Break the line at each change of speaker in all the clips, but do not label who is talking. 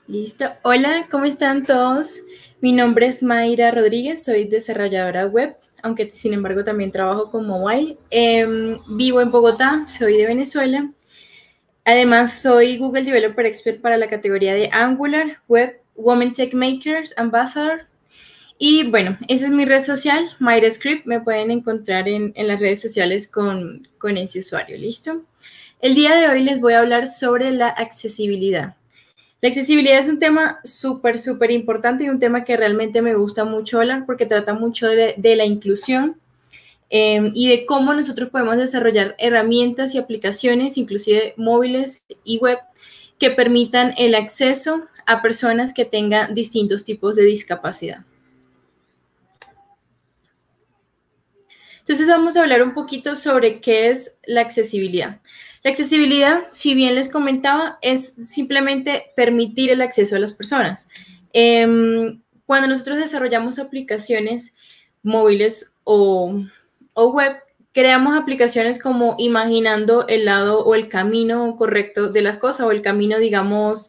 Listo. Hola, ¿cómo están todos? Mi nombre es Mayra Rodríguez, soy desarrolladora web, aunque sin embargo también trabajo con mobile. Vivo en Bogotá, soy de Venezuela. Además, soy Google Developer Expert para la categoría de Angular, Web, Women Tech Makers, Ambassador. Y bueno, esa es mi red social, MyraScript. Me pueden encontrar en las redes sociales con ese usuario, ¿listo? El día de hoy les voy a hablar sobre la accesibilidad. La accesibilidad es un tema súper importante y un tema que realmente me gusta mucho hablar porque trata mucho de la inclusión y de cómo nosotros podemos desarrollar herramientas y aplicaciones, inclusive móviles y web, que permitan el acceso a personas que tengan distintos tipos de discapacidad. Entonces vamos a hablar un poquito sobre qué es la accesibilidad. La accesibilidad, si bien les comentaba, es simplemente permitir el acceso a las personas. Cuando nosotros desarrollamos aplicaciones móviles o web, creamos aplicaciones como imaginando el lado o el camino correcto de las cosas o el camino, digamos,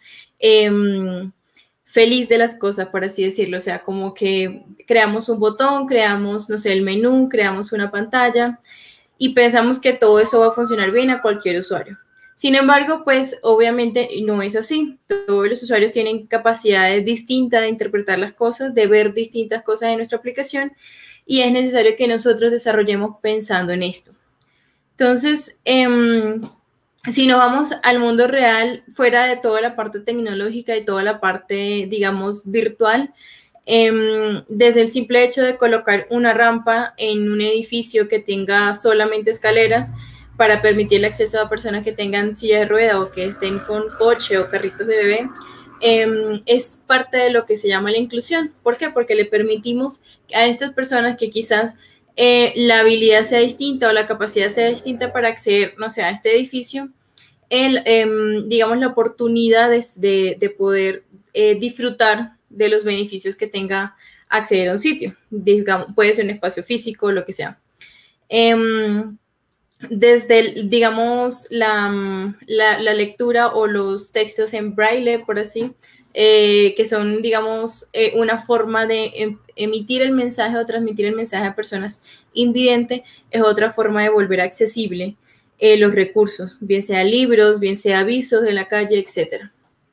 feliz de las cosas, por así decirlo. O sea, como que creamos un botón, creamos, no sé, el menú, creamos una pantalla y pensamos que todo eso va a funcionar bien a cualquier usuario. Sin embargo, pues obviamente no es así. Todos los usuarios tienen capacidades distintas de interpretar las cosas, de ver distintas cosas en nuestra aplicación y es necesario que nosotros desarrollemos pensando en esto. Entonces, si nos vamos al mundo real, fuera de toda la parte tecnológica y toda la parte, digamos, virtual, desde el simple hecho de colocar una rampa en un edificio que tenga solamente escaleras para permitir el acceso a personas que tengan silla de rueda o que estén con coche o carritos de bebé, es parte de lo que se llama la inclusión. ¿Por qué? Porque le permitimos a estas personas que quizás la habilidad sea distinta o la capacidad sea distinta para acceder, no sé, a este edificio, digamos, la oportunidad de poder disfrutar de los beneficios que tenga acceder a un sitio. Digamos, puede ser un espacio físico, lo que sea. Desde, digamos, la lectura o los textos en braille, por así, que son, digamos, una forma de emitir el mensaje o transmitir el mensaje a personas invidentes, es otra forma de volver accesible los recursos, bien sea libros, bien sea avisos de la calle, etcétera.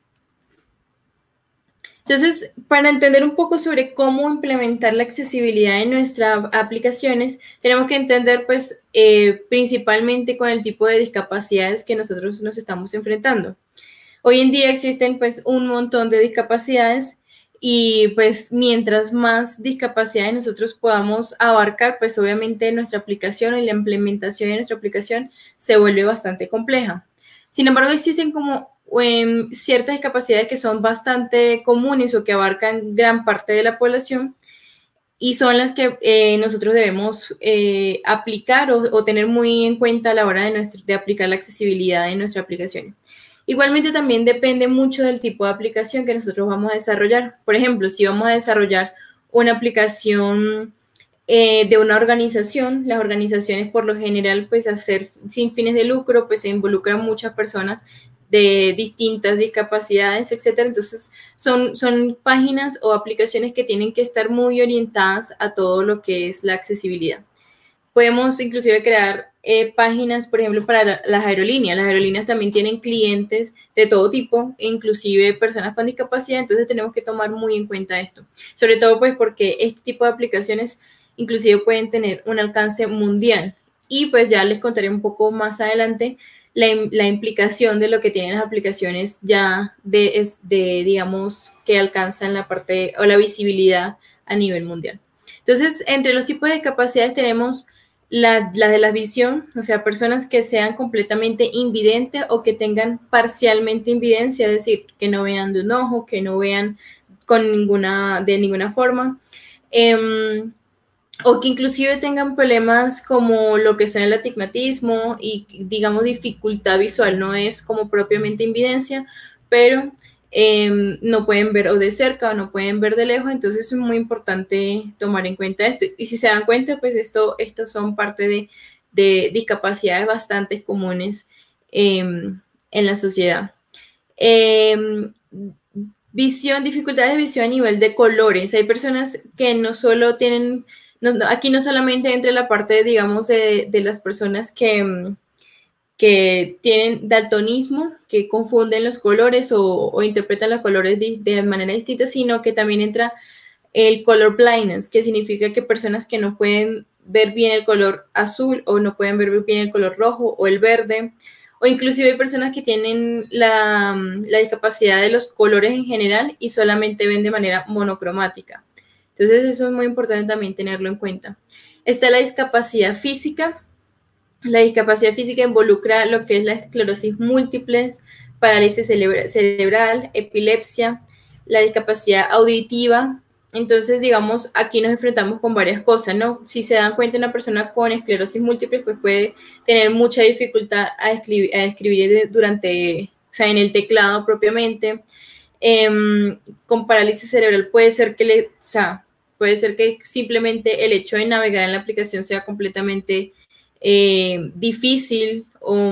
Entonces, para entender un poco sobre cómo implementar la accesibilidad en nuestras aplicaciones, tenemos que entender, pues, principalmente con el tipo de discapacidades que nosotros nos estamos enfrentando. Hoy en día existen, pues, un montón de discapacidades y, pues, mientras más discapacidades nosotros podamos abarcar, pues, obviamente nuestra aplicación y la implementación de nuestra aplicación se vuelve bastante compleja. Sin embargo, existen como ciertas discapacidades que son bastante comunes o que abarcan gran parte de la población y son las que nosotros debemos aplicar o tener muy en cuenta a la hora de aplicar la accesibilidad en nuestra aplicación. Igualmente también depende mucho del tipo de aplicación que nosotros vamos a desarrollar. Por ejemplo, si vamos a desarrollar una aplicación de una organización, las organizaciones por lo general, pues hacer sin fines de lucro, pues se involucran muchas personas de distintas discapacidades, etcétera. Entonces, son páginas o aplicaciones que tienen que estar muy orientadas a todo lo que es la accesibilidad. Podemos inclusive crear páginas, por ejemplo, para las aerolíneas. Las aerolíneas también tienen clientes de todo tipo, inclusive personas con discapacidad, entonces tenemos que tomar muy en cuenta esto. Sobre todo, pues, porque este tipo de aplicaciones inclusive pueden tener un alcance mundial. Y pues ya les contaré un poco más adelante la implicación de lo que tienen las aplicaciones ya digamos, que alcanzan la parte o la visibilidad a nivel mundial. Entonces, entre los tipos de discapacidades tenemos la de la visión, o sea, personas que sean completamente invidentes o que tengan parcialmente invidencia, es decir, que no vean de un ojo, que no vean de ninguna forma. O que inclusive tengan problemas como lo que son el astigmatismo y, digamos, dificultad visual, no es como propiamente invidencia, pero no pueden ver o de cerca o no pueden ver de lejos, entonces es muy importante tomar en cuenta esto. Y si se dan cuenta, pues estos son parte de discapacidades bastante comunes en la sociedad. Dificultades de visión a nivel de colores. Hay personas que no solo tienen, aquí no solamente entra la parte, digamos, de las personas que tienen daltonismo, que confunden los colores o interpretan los colores de manera distinta, sino que también entra el color blindness, que significa que personas que no pueden ver bien el color azul o no pueden ver bien el color rojo o el verde, o inclusive hay personas que tienen la discapacidad de los colores en general y solamente ven de manera monocromática. Entonces eso es muy importante también tenerlo en cuenta. Está la discapacidad física. La discapacidad física involucra lo que es la esclerosis múltiple, parálisis cerebral, epilepsia, la discapacidad auditiva. Entonces, digamos, aquí nos enfrentamos con varias cosas, ¿no? Si se dan cuenta, una persona con esclerosis múltiple pues puede tener mucha dificultad a escribir durante, o sea, en el teclado propiamente. Con parálisis cerebral puede ser que puede ser que simplemente el hecho de navegar en la aplicación sea completamente difícil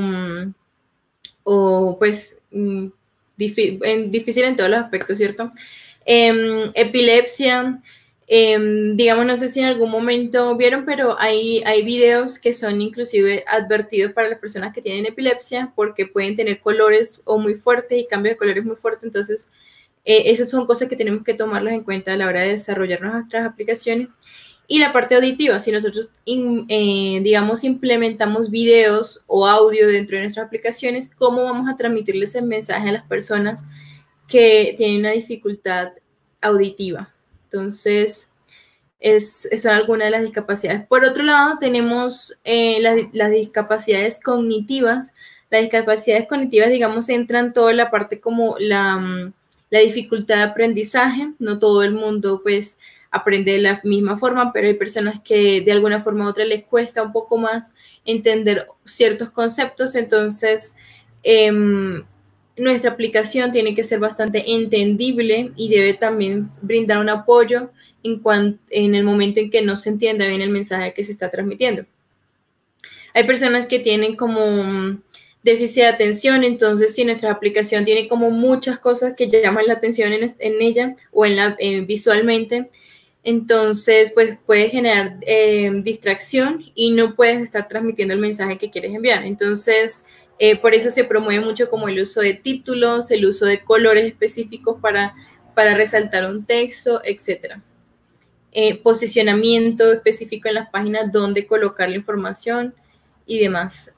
o pues difícil en todos los aspectos, ¿cierto? Epilepsia, digamos, no sé si en algún momento vieron, pero hay videos que son inclusive advertidos para las personas que tienen epilepsia porque pueden tener colores o muy fuertes y cambios de colores muy fuertes. Entonces, esas son cosas que tenemos que tomarlas en cuenta a la hora de desarrollar nuestras aplicaciones. Y la parte auditiva, si nosotros, digamos, implementamos videos o audio dentro de nuestras aplicaciones, ¿cómo vamos a transmitirles el mensaje a las personas que tienen una dificultad auditiva? Entonces, son algunas de las discapacidades. Por otro lado, tenemos las discapacidades cognitivas. Las discapacidades cognitivas, digamos, entran toda la parte como la dificultad de aprendizaje. No todo el mundo, pues, aprende de la misma forma, pero hay personas que de alguna forma u otra les cuesta un poco más entender ciertos conceptos. Entonces, nuestra aplicación tiene que ser bastante entendible y debe también brindar un apoyo en el momento en que no se entienda bien el mensaje que se está transmitiendo. Hay personas que tienen como déficit de atención, entonces si nuestra aplicación tiene como muchas cosas que llaman la atención en ella o visualmente, entonces pues puede generar distracción y no puedes estar transmitiendo el mensaje que quieres enviar. Entonces, por eso se promueve mucho como el uso de títulos, el uso de colores específicos para resaltar un texto, etcétera. Posicionamiento específico en las páginas, donde colocar la información y demás.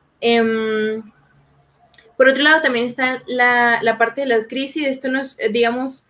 Por otro lado, también está la parte de la crisis. Esto nos, digamos,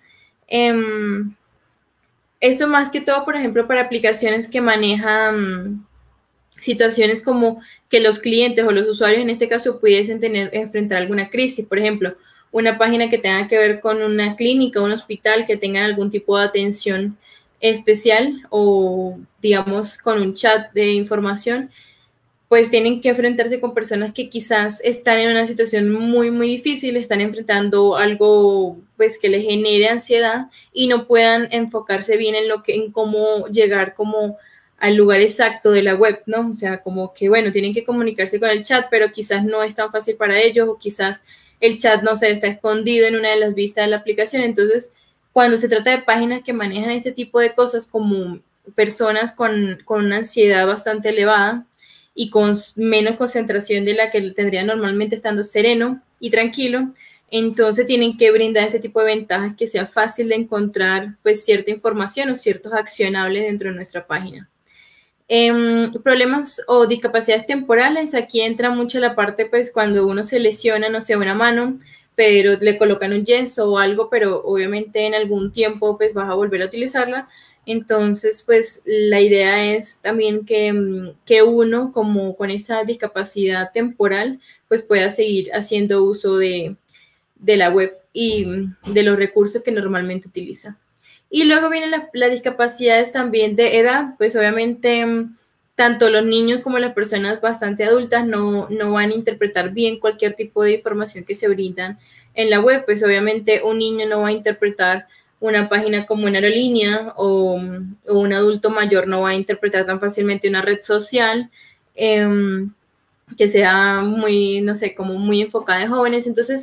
esto más que todo, por ejemplo, para aplicaciones que manejan situaciones como que los clientes o los usuarios en este caso pudiesen enfrentar alguna crisis. Por ejemplo, una página que tenga que ver con una clínica o un hospital que tengan algún tipo de atención especial o, digamos, con un chat de información, pues tienen que enfrentarse con personas que quizás están en una situación muy, muy difícil, están enfrentando algo pues que les genere ansiedad y no puedan enfocarse bien en cómo llegar como al lugar exacto de la web, ¿no? O sea, como que, bueno, tienen que comunicarse con el chat, pero quizás no es tan fácil para ellos o quizás el chat, no sé, está escondido en una de las vistas de la aplicación. Entonces, cuando se trata de páginas que manejan este tipo de cosas como personas con una ansiedad bastante elevada y con menos concentración de la que tendría normalmente estando sereno y tranquilo, entonces tienen que brindar este tipo de ventajas que sea fácil de encontrar pues cierta información o ciertos accionables dentro de nuestra página. Problemas o discapacidades temporales, aquí entra mucho la parte pues cuando uno se lesiona, no sé, una mano, pero le colocan un yeso o algo, pero obviamente en algún tiempo pues vas a volver a utilizarla. Entonces, pues la idea es también que uno, como con esa discapacidad temporal, pues pueda seguir haciendo uso de la web y de los recursos que normalmente utiliza. Y luego vienen las discapacidades también de edad, pues obviamente tanto los niños como las personas bastante adultas no van a interpretar bien cualquier tipo de información que se brindan en la web. Pues obviamente un niño no va a interpretar una página como una aerolínea o un adulto mayor no va a interpretar tan fácilmente una red social que sea muy, no sé, como muy enfocada en jóvenes. Entonces,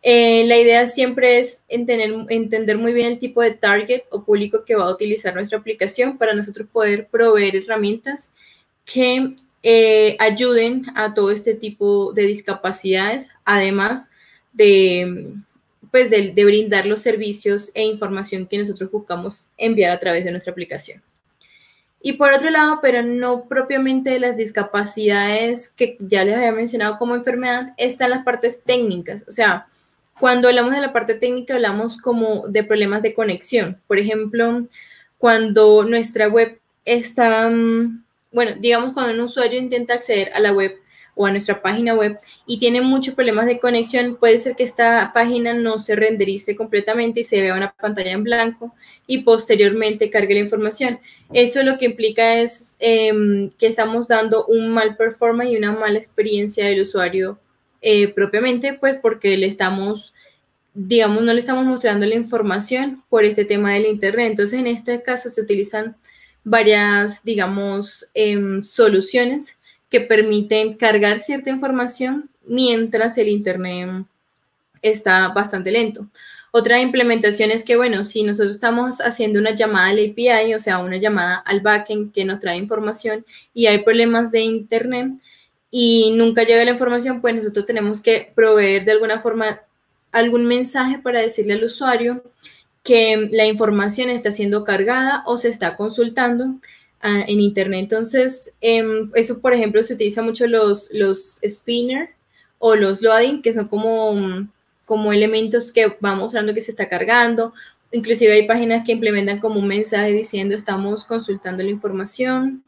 La idea siempre es entender muy bien el tipo de target o público que va a utilizar nuestra aplicación para nosotros poder proveer herramientas que ayuden a todo este tipo de discapacidades, además de, pues, de brindar los servicios e información que nosotros buscamos enviar a través de nuestra aplicación. Y por otro lado, pero no propiamente de las discapacidades que ya les había mencionado como enfermedad, están las partes técnicas. O sea, cuando hablamos de la parte técnica, hablamos como de problemas de conexión. Por ejemplo, cuando nuestra web está, bueno, digamos cuando un usuario intenta acceder a la web o a nuestra página web y tiene muchos problemas de conexión, puede ser que esta página no se renderice completamente y se vea una pantalla en blanco y posteriormente cargue la información. Eso lo que implica es que estamos dando un mal performance y una mala experiencia del usuario propiamente, pues porque le estamos, digamos, no le estamos mostrando la información por este tema del Internet. Entonces, en este caso se utilizan varias, digamos, soluciones que permiten cargar cierta información mientras el Internet está bastante lento. Otra implementación es que, bueno, si nosotros estamos haciendo una llamada al API, o sea, una llamada al backend que nos trae información y hay problemas de Internet y nunca llega la información, pues nosotros tenemos que proveer de alguna forma algún mensaje para decirle al usuario que la información está siendo cargada o se está consultando en Internet. Entonces, eso, por ejemplo, se utiliza mucho los spinner o los loading, que son como elementos que van mostrando que se está cargando. Inclusive hay páginas que implementan como un mensaje diciendo estamos consultando la información.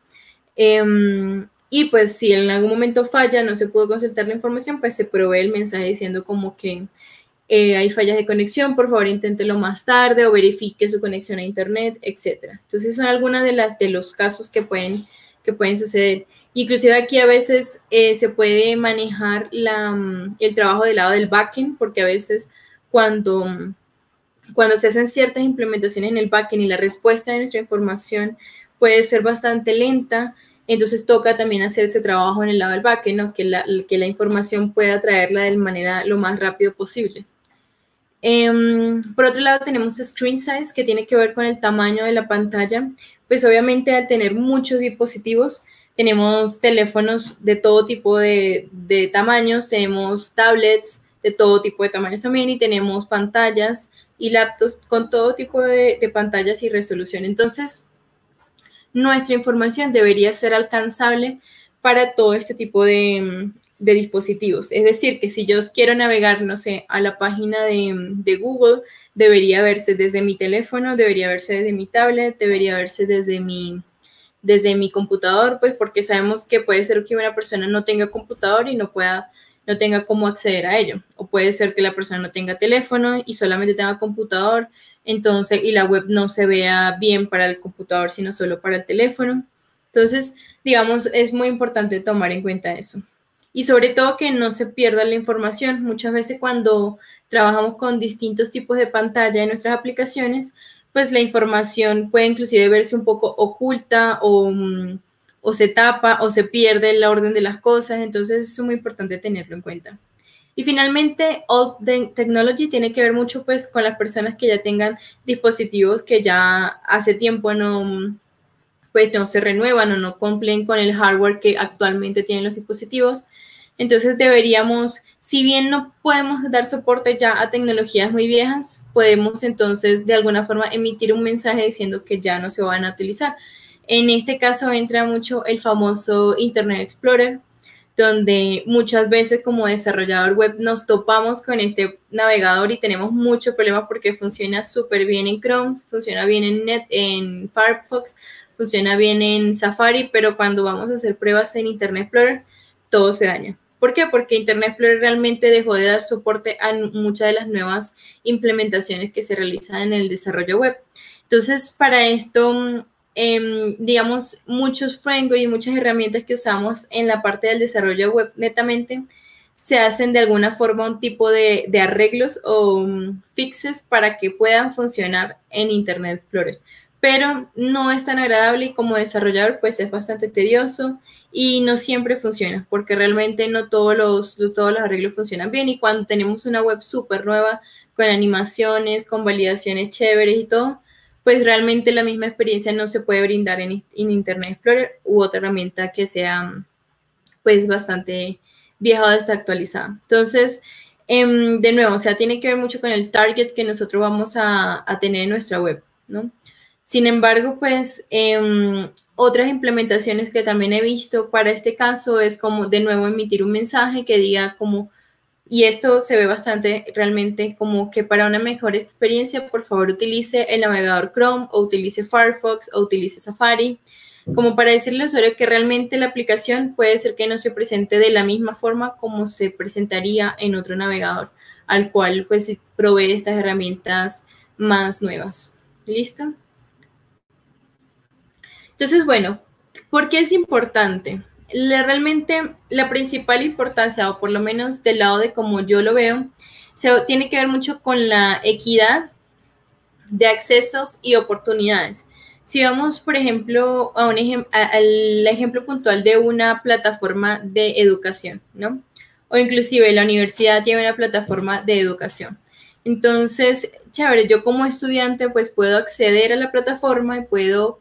Y pues si en algún momento falla, no se pudo consultar la información, pues se provee el mensaje diciendo como que hay fallas de conexión, por favor inténtelo más tarde o verifique su conexión a internet, etc. Entonces son algunas de los casos que pueden suceder. Inclusive aquí a veces se puede manejar el trabajo del lado del backend, porque a veces cuando se hacen ciertas implementaciones en el backend y la respuesta de nuestra información puede ser bastante lenta, entonces toca también hacer ese trabajo en el lado del backend, ¿no? que la información pueda traerla de manera lo más rápido posible. Por otro lado tenemos screen size, que tiene que ver con el tamaño de la pantalla. Pues obviamente al tener muchos dispositivos, tenemos teléfonos de todo tipo de tamaños, tenemos tablets de todo tipo de tamaños también y tenemos pantallas y laptops con todo tipo de pantallas y resolución. Entonces, nuestra información debería ser alcanzable para todo este tipo de dispositivos. Es decir, que si yo quiero navegar, no sé, a la página de Google, debería verse desde mi teléfono, debería verse desde mi tablet, debería verse desde mi computador, pues porque sabemos que puede ser que una persona no tenga computador y no tenga cómo acceder a ello. O puede ser que la persona no tenga teléfono y solamente tenga computador, entonces, y la web no se vea bien para el computador, sino solo para el teléfono. Entonces, digamos, es muy importante tomar en cuenta eso. Y sobre todo que no se pierda la información. Muchas veces cuando trabajamos con distintos tipos de pantalla en nuestras aplicaciones, pues la información puede inclusive verse un poco oculta o se tapa o se pierde el orden de las cosas. Entonces, es muy importante tenerlo en cuenta. Y finalmente, Old Technology tiene que ver mucho pues con las personas que ya tengan dispositivos que ya hace tiempo pues no se renuevan o no cumplen con el hardware que actualmente tienen los dispositivos. Entonces deberíamos, si bien no podemos dar soporte ya a tecnologías muy viejas, podemos entonces de alguna forma emitir un mensaje diciendo que ya no se van a utilizar. En este caso entra mucho el famoso Internet Explorer, donde muchas veces como desarrollador web nos topamos con este navegador y tenemos muchos problemas porque funciona súper bien en Chrome, funciona bien en Firefox, funciona bien en Safari, pero cuando vamos a hacer pruebas en Internet Explorer, todo se daña. ¿Por qué? Porque Internet Explorer realmente dejó de dar soporte a muchas de las nuevas implementaciones que se realizan en el desarrollo web. Entonces, para esto, digamos, muchos frameworks y muchas herramientas que usamos en la parte del desarrollo web netamente se hacen de alguna forma un tipo de arreglos o fixes para que puedan funcionar en Internet Explorer. pero no es tan agradable y como desarrollador pues es bastante tedioso y no siempre funciona, porque realmente no todos los arreglos funcionan bien, y cuando tenemos una web súper nueva, con animaciones, con validaciones chéveres y todo, pues realmente la misma experiencia no se puede brindar en Internet Explorer u otra herramienta que sea pues bastante vieja o desactualizada. Entonces, de nuevo, o sea, tiene que ver mucho con el target que nosotros vamos a tener en nuestra web, ¿no? Sin embargo, pues otras implementaciones que también he visto para este caso es como de nuevo emitir un mensaje que diga como, y esto se ve bastante realmente como que para una mejor experiencia, por favor utilice el navegador Chrome o utilice Firefox o utilice Safari, como para decirle al usuario que realmente la aplicación puede ser que no se presente de la misma forma como se presentaría en otro navegador, al cual pues provee estas herramientas más nuevas. ¿Listo? Entonces, bueno, ¿por qué es importante? Realmente la principal importancia, o por lo menos del lado de como yo lo veo, tiene que ver mucho con la equidad de accesos y oportunidades. Si vamos, por ejemplo, al ejemplo puntual de una plataforma de educación, ¿no? O inclusive la universidad tiene una plataforma de educación. Entonces, chévere, yo como estudiante pues puedo acceder a la plataforma y puedo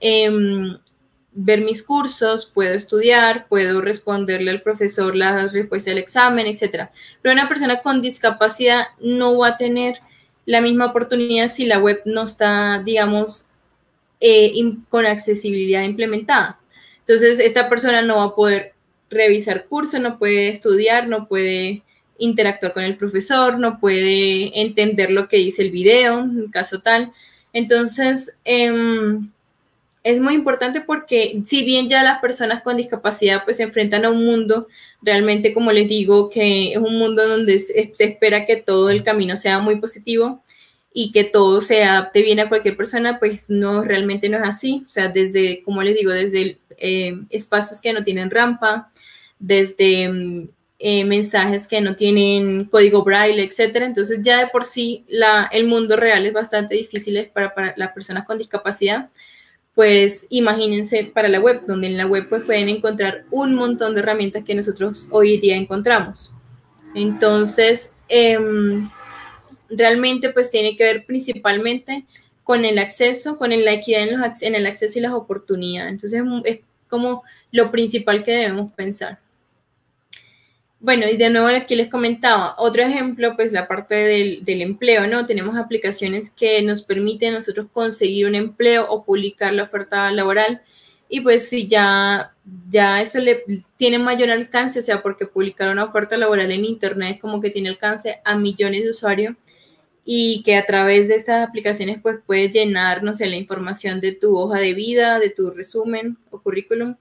ver mis cursos, puedo estudiar, puedo responderle al profesor las respuestas del examen, etc. Pero una persona con discapacidad no va a tener la misma oportunidad si la web no está, digamos, con accesibilidad implementada. Entonces, esta persona no va a poder revisar cursos, no puede estudiar, no puede interactuar con el profesor, no puede entender lo que dice el video, en caso tal. Entonces, es muy importante porque si bien ya las personas con discapacidad pues se enfrentan a un mundo realmente, como les digo, que es un mundo donde se espera que todo el camino sea muy positivo y que todo se adapte bien a cualquier persona, pues no, realmente no es así. O sea, desde, como les digo, desde espacios que no tienen rampa, desde mensajes que no tienen código braille, etcétera. Entonces ya de por sí el mundo real es bastante difícil para las personas con discapacidad. Pues imagínense para la web, donde en la web pues pueden encontrar un montón de herramientas que nosotros hoy día encontramos. Entonces, realmente pues tiene que ver principalmente con el acceso, con la equidad en el acceso y las oportunidades. Entonces, es como lo principal que debemos pensar. Bueno, y de nuevo aquí les comentaba, otro ejemplo, pues la parte del empleo, ¿no? Tenemos aplicaciones que nos permiten a nosotros conseguir un empleo o publicar la oferta laboral, y pues si ya eso le tiene mayor alcance, o sea, porque publicar una oferta laboral en internet como que tiene alcance a millones de usuarios, y que a través de estas aplicaciones pues puedes llenar, no sé, la información de tu hoja de vida, de tu resumen o currículum,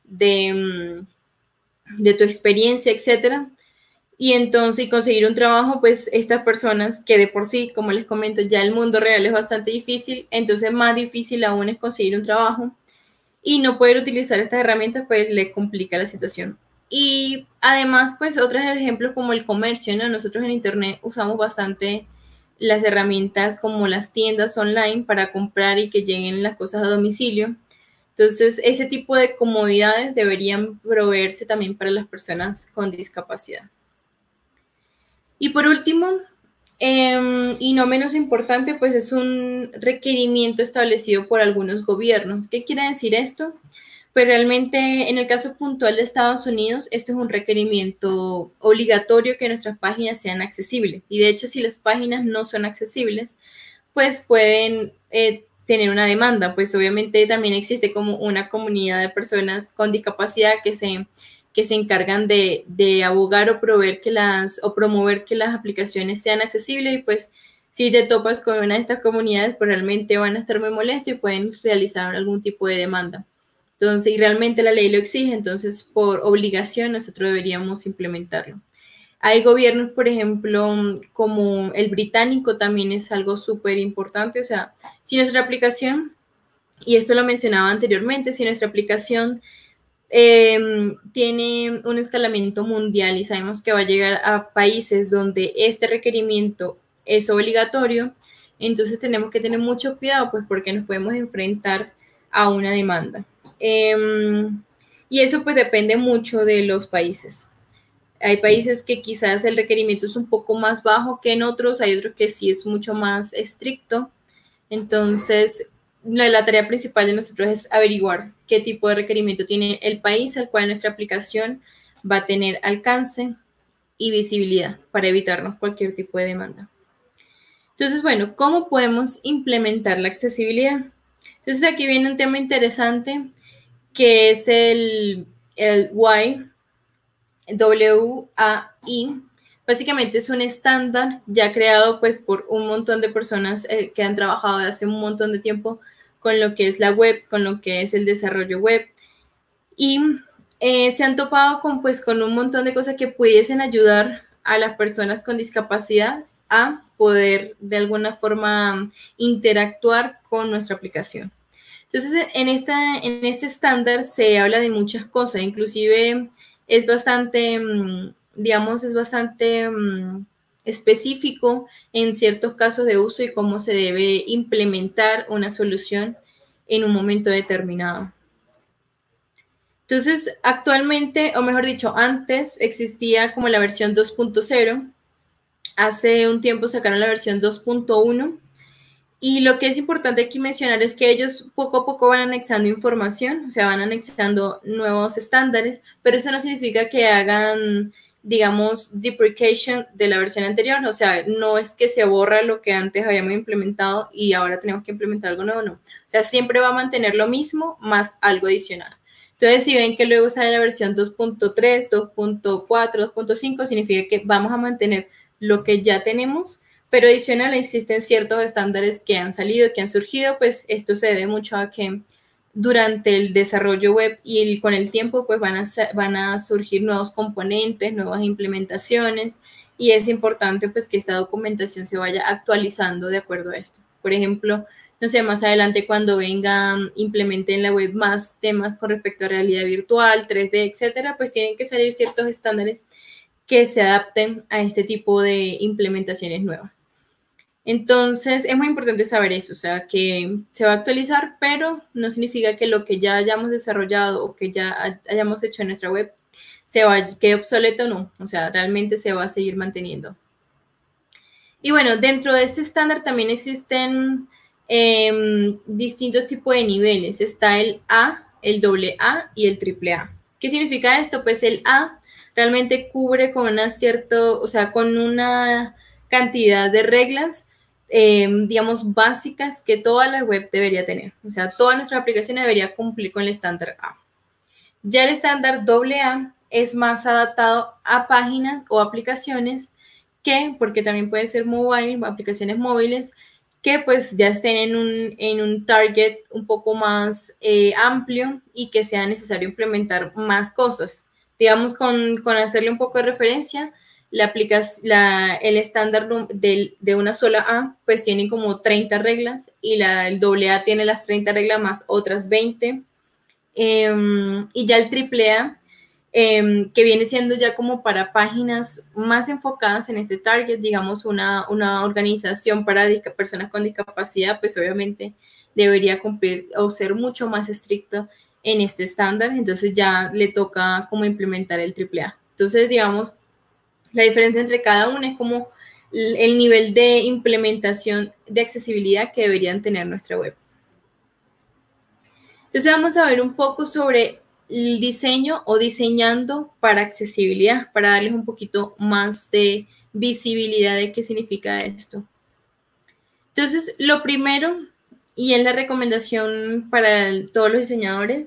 de tu experiencia, etcétera. Y entonces, conseguir un trabajo, pues estas personas que de por sí, como les comento, ya el mundo real es bastante difícil, entonces más difícil aún es conseguir un trabajo, y no poder utilizar estas herramientas pues le complica la situación. Y además, pues otros ejemplos como el comercio, ¿no? Nosotros en internet usamos bastante las herramientas como las tiendas online para comprar y que lleguen las cosas a domicilio. Entonces, ese tipo de comodidades deberían proveerse también para las personas con discapacidad. Y por último, y no menos importante, pues es un requerimiento establecido por algunos gobiernos. ¿Qué quiere decir esto? Pues realmente en el caso puntual de Estados Unidos, esto es un requerimiento obligatorio que nuestras páginas sean accesibles. Y de hecho, si las páginas no son accesibles, pues pueden tener una demanda. Pues obviamente también existe como una comunidad de personas con discapacidad que se encargan de abogar o promover que las aplicaciones sean accesibles, y pues si te topas con una de estas comunidades, pues realmente van a estar muy molestos y pueden realizar algún tipo de demanda. Entonces, y realmente la ley lo exige, entonces por obligación nosotros deberíamos implementarlo. Hay gobiernos, por ejemplo, como el británico, también es algo súper importante. O sea, si nuestra aplicación, y esto lo mencionaba anteriormente, si nuestra aplicación tiene un escalamiento mundial y sabemos que va a llegar a países donde este requerimiento es obligatorio, Entonces tenemos que tener mucho cuidado, pues porque nos podemos enfrentar a una demanda. Y eso pues depende mucho de los países. Hay países que quizás el requerimiento es un poco más bajo que en otros, hay otros que sí es mucho más estricto. Entonces, la tarea principal de nosotros es averiguar qué tipo de requerimiento tiene el país al cual nuestra aplicación va a tener alcance y visibilidad para evitarnos cualquier tipo de demanda. Entonces, bueno, ¿cómo podemos implementar la accesibilidad? Entonces, aquí viene un tema interesante que es el WAI. Básicamente es un estándar ya creado pues por un montón de personas que han trabajado de hace un montón de tiempo con lo que es la web, con lo que es el desarrollo web y se han topado con un montón de cosas que pudiesen ayudar a las personas con discapacidad a poder de alguna forma interactuar con nuestra aplicación. Entonces, en este estándar se habla de muchas cosas, inclusive es bastante, digamos, es bastante específico en ciertos casos de uso y cómo se debe implementar una solución en un momento determinado. Entonces, actualmente, o mejor dicho, antes existía como la versión 2.0. Hace un tiempo sacaron la versión 2.1. Y lo que es importante aquí mencionar es que ellos poco a poco van anexando información, o sea, van anexando nuevos estándares, pero eso no significa que hagan, digamos, deprecation de la versión anterior, o sea, no es que se borra lo que antes habíamos implementado y ahora tenemos que implementar algo nuevo, no. O sea, siempre va a mantener lo mismo más algo adicional. Entonces, si ven que luego sale la versión 2.3, 2.4, 2.5, significa que vamos a mantener lo que ya tenemos, pero adicional existen ciertos estándares que han salido, que han surgido, pues esto se debe mucho a que durante el desarrollo web y con el tiempo pues van a surgir nuevos componentes, nuevas implementaciones y es importante pues que esta documentación se vaya actualizando de acuerdo a esto. Por ejemplo, no sé, más adelante cuando vengan, implementen en la web más temas con respecto a realidad virtual, 3D, etcétera, pues tienen que salir ciertos estándares que se adapten a este tipo de implementaciones nuevas. Entonces, es muy importante saber eso, o sea, que se va a actualizar, pero no significa que lo que ya hayamos desarrollado o que ya hayamos hecho en nuestra web quede obsoleto, no, o sea, realmente se va a seguir manteniendo. Y bueno, dentro de este estándar también existen distintos tipos de niveles. Está el A, el AA y el AAA. ¿Qué significa esto? Pues el A realmente cubre con con una cantidad de reglas, digamos, básicas que toda la web debería tener. O sea, toda nuestra aplicación debería cumplir con el estándar A. Ya el estándar AA es más adaptado a páginas o aplicaciones porque también puede ser mobile, aplicaciones móviles, que pues ya estén en un target un poco más amplio y que sea necesario implementar más cosas. Digamos, con hacerle un poco de referencia, el estándar de una sola A, pues tiene como 30 reglas y el AA tiene las 30 reglas más otras 20. Y ya el AAA, que viene siendo ya como para páginas más enfocadas en este target, digamos una organización para personas con discapacidad, pues obviamente debería cumplir o ser mucho más estricto en este estándar, entonces ya le toca como implementar el AAA. Entonces, digamos, la diferencia entre cada uno es como el nivel de implementación de accesibilidad que deberían tener nuestra web. Entonces vamos a ver un poco sobre el diseño o diseñando para accesibilidad, para darles un poquito más de visibilidad de qué significa esto. Entonces, lo primero, y es la recomendación para todos los diseñadores,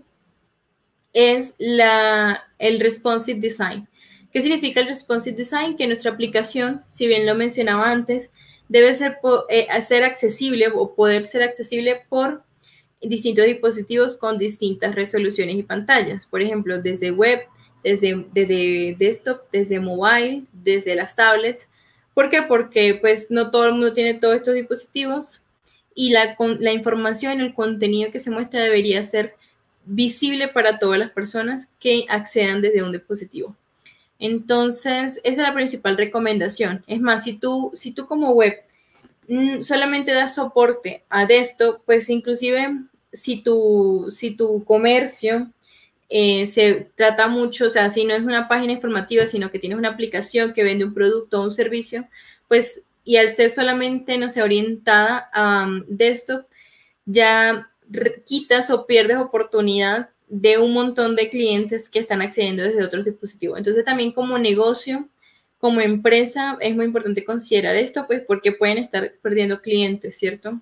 es el responsive design. ¿Qué significa el responsive design? Que nuestra aplicación, si bien lo mencionaba antes, debe ser accesible o poder ser accesible por distintos dispositivos con distintas resoluciones y pantallas. Por ejemplo, desde web, desde desktop, desde mobile, desde las tablets. ¿Por qué? Porque pues no todo el mundo tiene todos estos dispositivos y la información, el contenido que se muestra debería ser visible para todas las personas que accedan desde un dispositivo. Entonces, esa es la principal recomendación. Es más, si tú como web solamente da soporte a desktop, pues inclusive si tu comercio se trata mucho, o sea, si no es una página informativa, sino que tienes una aplicación que vende un producto o un servicio, pues, y al ser solamente, no sé, orientada a desktop, ya quitas o pierdes oportunidad de un montón de clientes que están accediendo desde otros dispositivos. Entonces, también como negocio, como empresa, es muy importante considerar esto, pues, porque pueden estar perdiendo clientes, ¿cierto?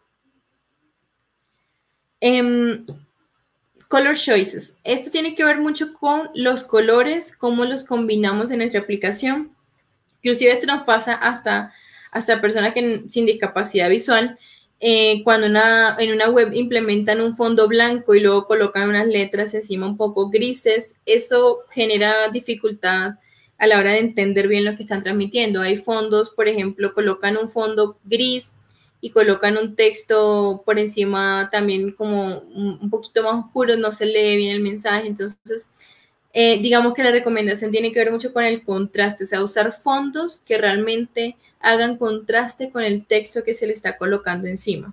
Color choices. Esto tiene que ver mucho con los colores, cómo los combinamos en nuestra aplicación. Inclusive esto nos pasa hasta personas sin discapacidad visual. Cuando en una web implementan un fondo blanco y luego colocan unas letras encima un poco grises, eso genera dificultad a la hora de entender bien lo que están transmitiendo. Hay fondos, por ejemplo, colocan un fondo gris y colocan un texto por encima también como un poquito más oscuro, no se lee bien el mensaje. Entonces, digamos que la recomendación tiene que ver mucho con el contraste, o sea, usar fondos que realmente hagan contraste con el texto que se le está colocando encima.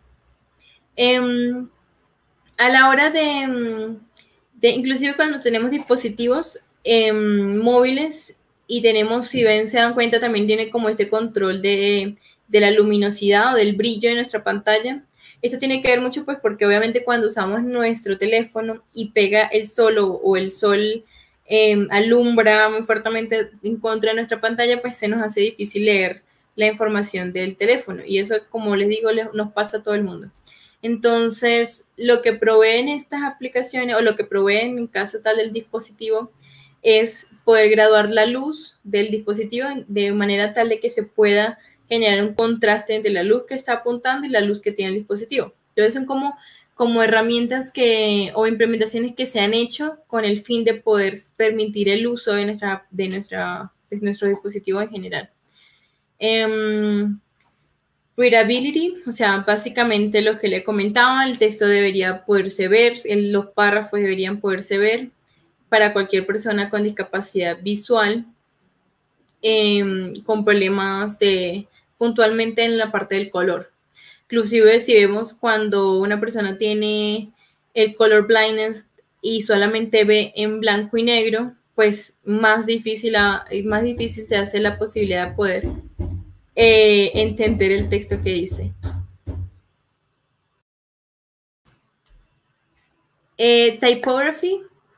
A la hora inclusive cuando tenemos dispositivos móviles y tenemos, si ven, se dan cuenta, también tiene como este control de la luminosidad o del brillo de nuestra pantalla. Esto tiene que ver mucho, pues, porque obviamente cuando usamos nuestro teléfono y pega el sol o el sol alumbra muy fuertemente en contra de nuestra pantalla, pues se nos hace difícil leer la información del teléfono. Y eso, como les digo, nos pasa a todo el mundo. Entonces, lo que proveen estas aplicaciones o lo que proveen en caso tal del dispositivo es poder graduar la luz del dispositivo de manera tal de que se pueda generar un contraste entre la luz que está apuntando y la luz que tiene el dispositivo. Entonces, son como herramientas o implementaciones que se han hecho con el fin de poder permitir el uso de nuestro dispositivo en general. Readability, o sea, básicamente lo que le comentaba, el texto debería poderse ver, los párrafos deberían poderse ver para cualquier persona con discapacidad visual, con problemas puntualmente en la parte del color. Inclusive si vemos cuando una persona tiene el color blindness y solamente ve en blanco y negro, pues más difícil se hace la posibilidad de poder entender el texto que dice. Typography.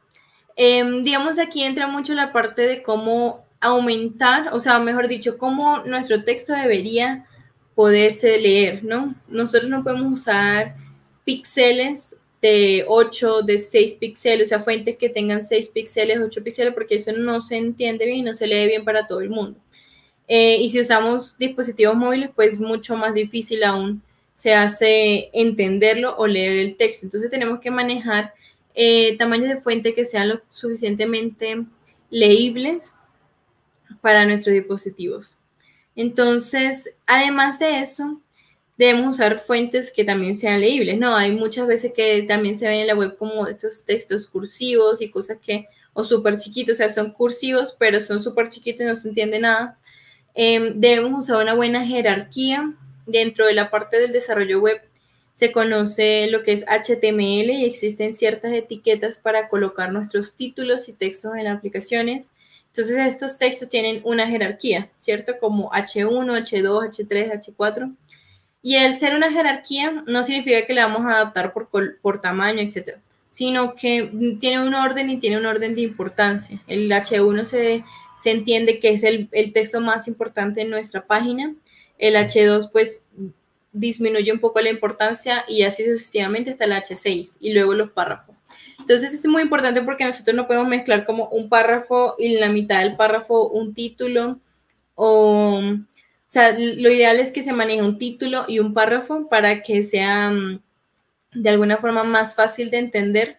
Digamos, aquí entra mucho la parte de cómo aumentar, o sea, mejor dicho, cómo nuestro texto debería poderse leer, ¿no? Nosotros no podemos usar píxeles de 8, de 6 píxeles, o sea, fuentes que tengan 6 píxeles, 8 píxeles, porque eso no se entiende bien y no se lee bien para todo el mundo. Y si usamos dispositivos móviles, pues mucho más difícil aún se hace entenderlo o leer el texto. Entonces tenemos que manejar tamaños de fuente que sean lo suficientemente leíbles para nuestros dispositivos. Entonces, además de eso, debemos usar fuentes que también sean leíbles, ¿no? Hay muchas veces que también se ven en la web como estos textos cursivos y cosas o súper chiquitos, o sea, son cursivos, pero son súper chiquitos y no se entiende nada. Debemos usar una buena jerarquía. Dentro de la parte del desarrollo web se conoce lo que es HTML y existen ciertas etiquetas para colocar nuestros títulos y textos en aplicaciones. Entonces estos textos tienen una jerarquía, ¿cierto? Como H1, H2, H3, H4. Y el ser una jerarquía no significa que le vamos a adaptar por tamaño, etcétera, sino que tiene un orden y tiene un orden de importancia. El H1 se entiende que es el texto más importante en nuestra página. El H2 pues disminuye un poco la importancia y así sucesivamente hasta el H6 y luego los párrafos. Entonces esto es muy importante porque nosotros no podemos mezclar como un párrafo y en la mitad del párrafo un título o sea, lo ideal es que se maneje un título y un párrafo para que sea de alguna forma más fácil de entender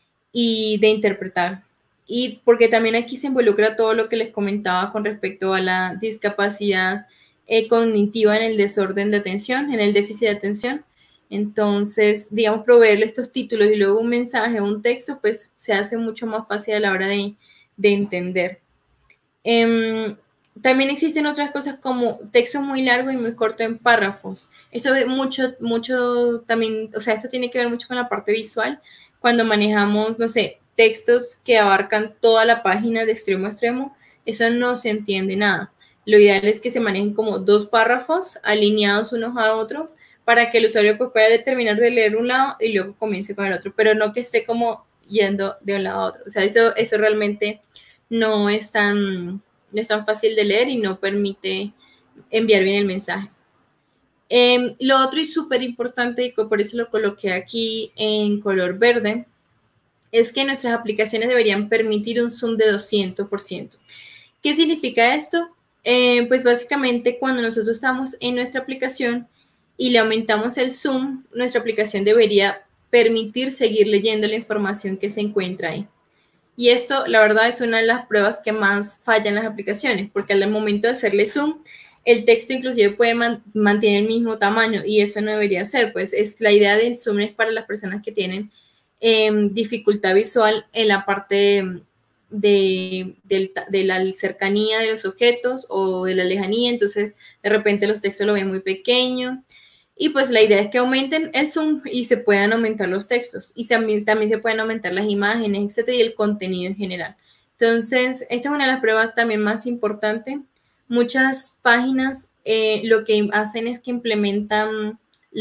y de interpretar. Y porque también aquí se involucra todo lo que les comentaba con respecto a la discapacidad cognitiva en el desorden de atención, en el déficit de atención. Entonces, digamos, proveerle estos títulos y luego un mensaje o un texto, pues se hace mucho más fácil a la hora de entender. También existen otras cosas como texto muy largo y muy corto en párrafos. Eso es mucho también, o sea, esto tiene que ver mucho con la parte visual. Cuando manejamos, no sé, textos que abarcan toda la página de extremo a extremo, eso no se entiende nada. Lo ideal es que se manejen como dos párrafos alineados unos a otros para que el usuario pues, pueda terminar de leer un lado y luego comience con el otro, pero no que esté como yendo de un lado a otro. O sea, eso realmente no es tan fácil de leer y no permite enviar bien el mensaje. Lo otro y súper importante, y por eso lo coloqué aquí en color verde, es que nuestras aplicaciones deberían permitir un zoom de 200%. ¿Qué significa esto? Pues básicamente cuando nosotros estamos en nuestra aplicación y le aumentamos el zoom, nuestra aplicación debería permitir seguir leyendo la información que se encuentra ahí. Y esto, la verdad, es una de las pruebas que más fallan las aplicaciones, porque al momento de hacerle zoom, el texto inclusive puede mantener el mismo tamaño y eso no debería ser, pues es la idea del zoom es para las personas que tienen dificultad visual en la parte de la cercanía de los objetos o de la lejanía, entonces de repente los textos lo ven muy pequeño. Y pues la idea es que aumenten el zoom y se puedan aumentar los textos y también se pueden aumentar las imágenes, etcétera, y el contenido en general. Entonces, esta es una de las pruebas también más importantes. Muchas páginas lo que hacen es que implementan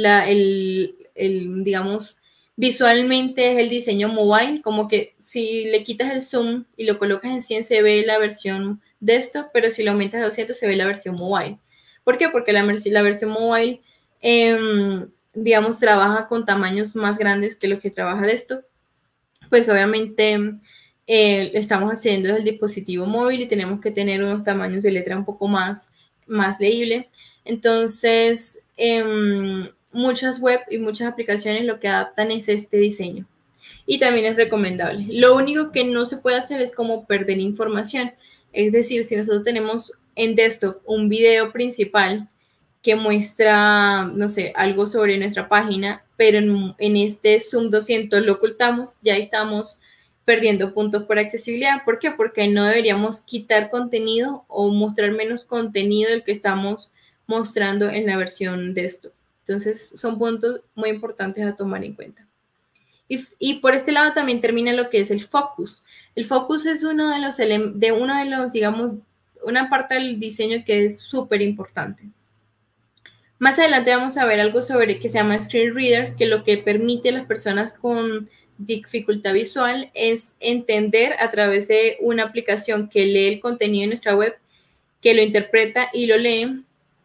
digamos, visualmente es el diseño mobile, como que si le quitas el zoom y lo colocas en 100 se ve la versión desktop, pero si lo aumentas a 200 se ve la versión mobile. ¿Por qué? Porque la versión mobile digamos, trabaja con tamaños más grandes que lo que trabaja desktop, pues obviamente estamos accediendo desde el dispositivo móvil y tenemos que tener unos tamaños de letra un poco más leíble. Entonces, muchas web y muchas aplicaciones lo que adaptan es este diseño. Y también es recomendable. Lo único que no se puede hacer es como perder información. Es decir, si nosotros tenemos en desktop un video principal que muestra, no sé, algo sobre nuestra página, pero en este Zoom 200 lo ocultamos, ya estamos perdiendo puntos por accesibilidad. ¿Por qué? Porque no deberíamos quitar contenido o mostrar menos contenido del que estamos mostrando en la versión de esto. Entonces, son puntos muy importantes a tomar en cuenta. Y por este lado también termina lo que es el focus. El focus es uno de los, digamos, una parte del diseño que es súper importante. Más adelante vamos a ver algo sobre que se llama Screen Reader, que lo que permite a las personas con dificultad visual es entender a través de una aplicación que lee el contenido de nuestra web, que lo interpreta y lo lee,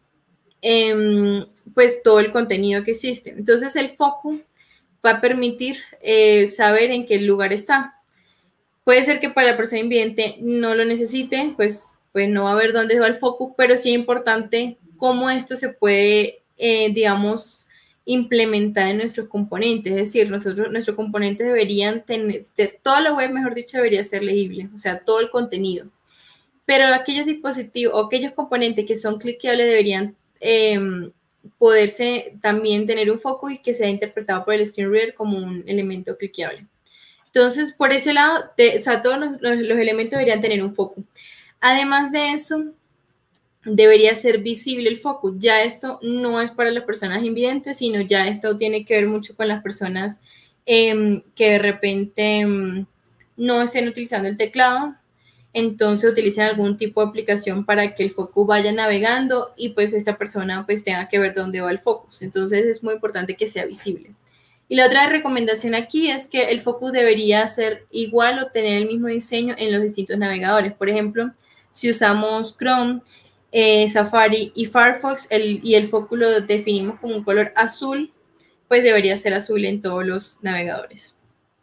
pues todo el contenido que existe. Entonces el focus va a permitir saber en qué lugar está. Puede ser que para la persona invidente no lo necesite, pues no va a ver dónde va el foco, pero sí es importante cómo esto se puede, digamos, implementar en nuestros componentes. Es decir, nuestros componentes deberían tener, toda la web, mejor dicho, debería ser legible, o sea, todo el contenido. Pero aquellos dispositivos o aquellos componentes que son cliqueables deberían poderse también tener un foco y que sea interpretado por el screen reader como un elemento cliqueable. Entonces, por ese lado, o sea, todos los elementos deberían tener un foco. Además de eso, debería ser visible el foco. Ya esto no es para las personas invidentes, sino ya esto tiene que ver mucho con las personas que de repente no estén utilizando el teclado. Entonces utilizan algún tipo de aplicación para que el foco vaya navegando y pues esta persona pues tenga que ver dónde va el focus. Entonces es muy importante que sea visible. Y la otra recomendación aquí es que el focus debería ser igual o tener el mismo diseño en los distintos navegadores. Por ejemplo, si usamos Chrome, Safari y Firefox y el focus lo definimos como un color azul, pues debería ser azul en todos los navegadores.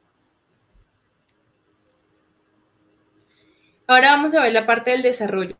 Ahora vamos a ver la parte del desarrollo.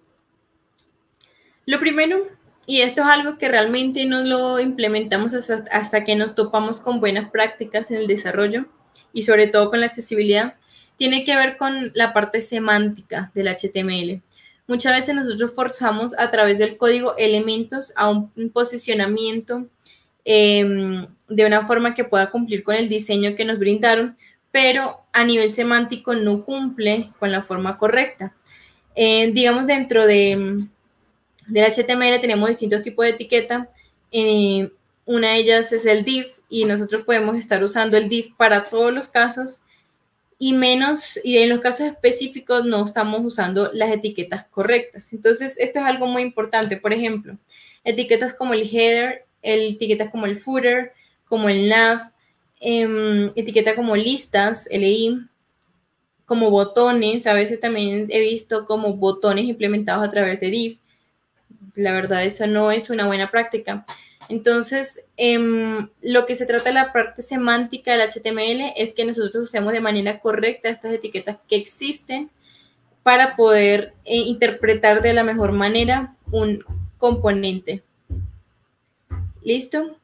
Lo primero, y esto es algo que realmente no lo implementamos hasta que nos topamos con buenas prácticas en el desarrollo y sobre todo con la accesibilidad, tiene que ver con la parte semántica del HTML. Muchas veces nosotros forzamos a través del código elementos a un posicionamiento de una forma que pueda cumplir con el diseño que nos brindaron, pero a nivel semántico no cumple con la forma correcta. Digamos, dentro del HTML tenemos distintos tipos de etiqueta. Una de ellas es el div y nosotros podemos estar usando el div para todos los casos y en los casos específicos no estamos usando las etiquetas correctas. Entonces, esto es algo muy importante. Por ejemplo, etiquetas como el header, etiquetas como el footer, como el nav, etiqueta como listas, LI, como botones. A veces también he visto como botones implementados a través de div. La verdad, eso no es una buena práctica. Entonces, lo que se trata de la parte semántica del HTML es que nosotros usemos de manera correcta estas etiquetas que existen para poder interpretar de la mejor manera un componente. ¿Listo?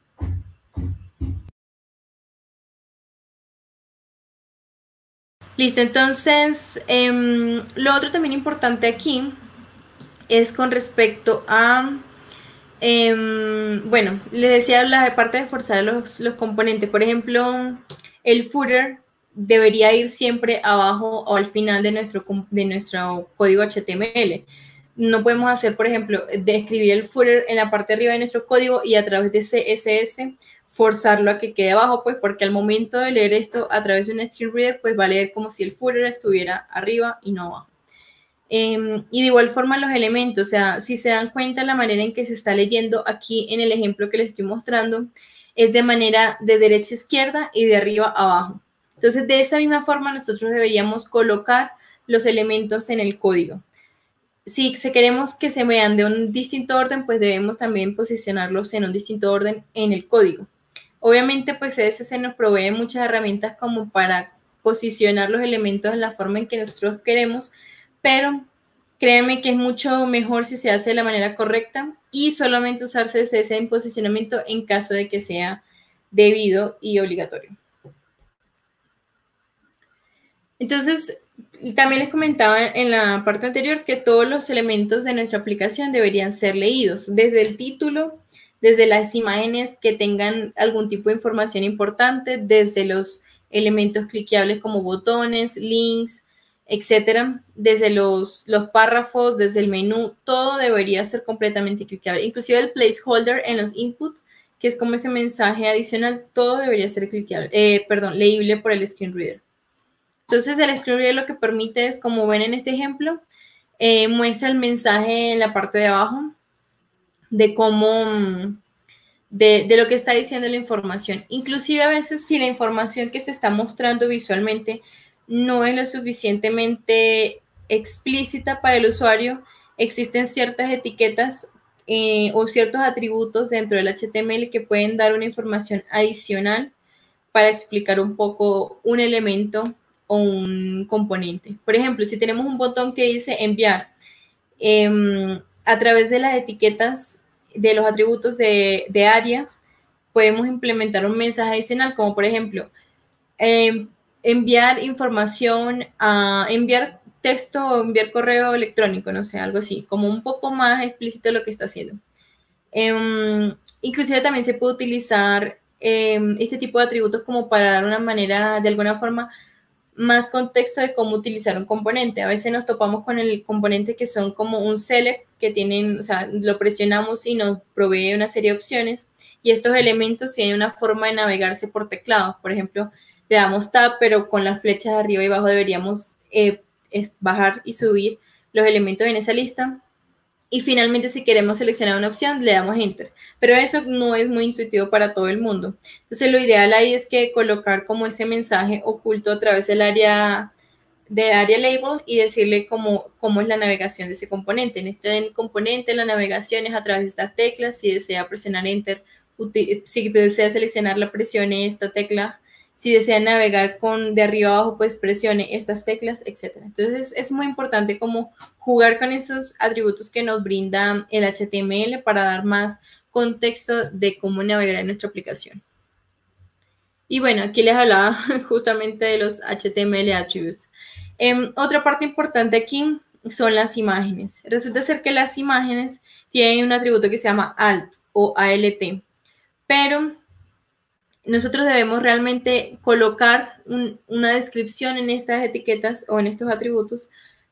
Listo, entonces, lo otro también importante aquí es con respecto a... bueno, les decía la parte de forzar los componentes. Por ejemplo, el footer debería ir siempre abajo o al final de nuestro código HTML. No podemos hacer, por ejemplo, de escribir el footer en la parte de arriba de nuestro código y a través de CSS forzarlo a que quede abajo, pues porque al momento de leer esto a través de un screen reader, pues va a leer como si el footer estuviera arriba y no abajo. Y de igual forma los elementos, o sea, si se dan cuenta la manera en que se está leyendo aquí en el ejemplo que les estoy mostrando, es de manera de derecha a izquierda y de arriba a abajo. Entonces, de esa misma forma nosotros deberíamos colocar los elementos en el código. Si queremos que se vean de un distinto orden, pues debemos también posicionarlos en un distinto orden en el código. Obviamente, pues CSS nos provee muchas herramientas como para posicionar los elementos en la forma en que nosotros queremos, pero créanme que es mucho mejor si se hace de la manera correcta y solamente usar CSS en posicionamiento en caso de que sea debido y obligatorio. Entonces, también les comentaba en la parte anterior que todos los elementos de nuestra aplicación deberían ser leídos, desde el título, desde las imágenes que tengan algún tipo de información importante, desde los elementos cliqueables como botones, links, etcétera, desde los párrafos, desde el menú, todo debería ser completamente cliqueable. Inclusive el placeholder en los inputs, que es como ese mensaje adicional, todo debería ser leíble por el screen reader. Entonces, el screen reader lo que permite es, como ven en este ejemplo, muestra el mensaje en la parte de abajo de cómo, de lo que está diciendo la información. Inclusive a veces si la información que se está mostrando visualmente no es lo suficientemente explícita para el usuario, existen ciertas etiquetas o ciertos atributos dentro del HTML que pueden dar una información adicional para explicar un poco un elemento o un componente. Por ejemplo, si tenemos un botón que dice enviar, a través de las etiquetas de los atributos de área, podemos implementar un mensaje adicional, como por ejemplo, enviar información, enviar texto o enviar correo electrónico, no sé, algo así, como un poco más explícito lo que está haciendo. Inclusive también se puede utilizar este tipo de atributos como para dar una manera, de alguna forma, más contexto de cómo utilizar un componente. A veces nos topamos con el componente que son como un select, que tienen, o sea, lo presionamos y nos provee una serie de opciones, y estos elementos tienen una forma de navegarse por teclado. Por ejemplo, le damos tab, pero con las flechas de arriba y abajo deberíamos bajar y subir los elementos en esa lista. Y finalmente, si queremos seleccionar una opción, le damos Enter. Pero eso no es muy intuitivo para todo el mundo. Entonces, lo ideal ahí es que colocar como ese mensaje oculto a través del área label y decirle cómo es la navegación de ese componente. En este componente, la navegación es a través de estas teclas. Si desea presionar Enter, si desea seleccionar la presione esta tecla. Si desea navegar de arriba abajo, pues presione estas teclas, etc. Entonces, es muy importante como jugar con esos atributos que nos brinda el HTML para dar más contexto de cómo navegar en nuestra aplicación. Y bueno, aquí les hablaba justamente de los HTML attributes. Otra parte importante aquí son las imágenes. Resulta ser que las imágenes tienen un atributo que se llama alt o ALT, pero nosotros debemos realmente colocar una descripción en estas etiquetas o en estos atributos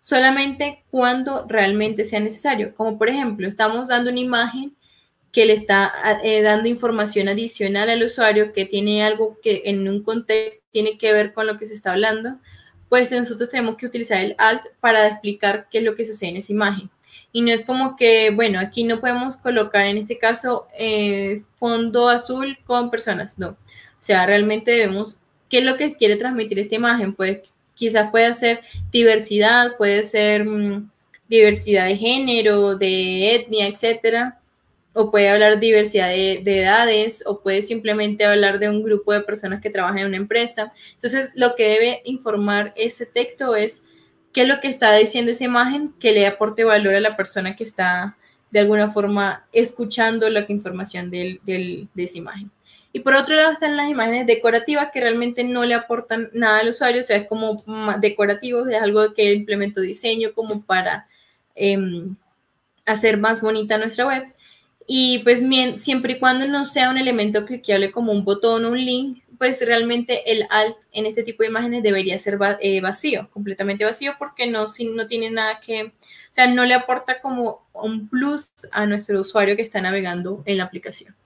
solamente cuando realmente sea necesario. Como por ejemplo, estamos dando una imagen que le está dando información adicional al usuario, que tiene algo que en un contexto tiene que ver con lo que se está hablando, pues nosotros tenemos que utilizar el alt para explicar qué es lo que sucede en esa imagen. Y no es como que, bueno, aquí no podemos colocar en este caso fondo azul con personas, no. O sea, realmente debemos, ¿qué es lo que quiere transmitir esta imagen? Pues quizás puede ser diversidad, puede ser diversidad de género, de etnia, etcétera, o puede hablar de diversidad de edades, o puede simplemente hablar de un grupo de personas que trabajan en una empresa. Entonces, lo que debe informar ese texto es qué es lo que está diciendo esa imagen, que le aporte valor a la persona que está de alguna forma escuchando la información de esa imagen. Y por otro lado están las imágenes decorativas que realmente no le aportan nada al usuario, o sea, es como decorativo, es algo que implemento diseño como para hacer más bonita nuestra web. Y pues siempre y cuando no sea un elemento cliqueable como un botón o un link, pues realmente el alt en este tipo de imágenes debería ser vacío, completamente vacío, porque no tiene nada que, o sea, no le aporta como un plus a nuestro usuario que está navegando en la aplicación.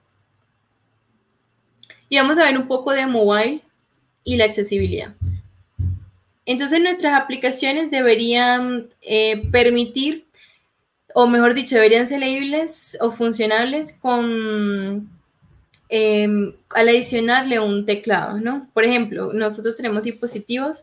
Y vamos a ver un poco de mobile y la accesibilidad. Entonces nuestras aplicaciones deberían permitir, o mejor dicho, deberían ser legibles o funcionables con al adicionarle un teclado, ¿no? Por ejemplo, nosotros tenemos dispositivos